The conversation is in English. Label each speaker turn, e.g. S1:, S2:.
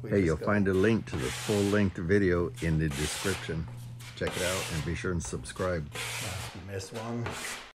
S1: Hey, you'll find a link to the full-length video in the description. Check it out and be sure and subscribe.
S2: If you missed one,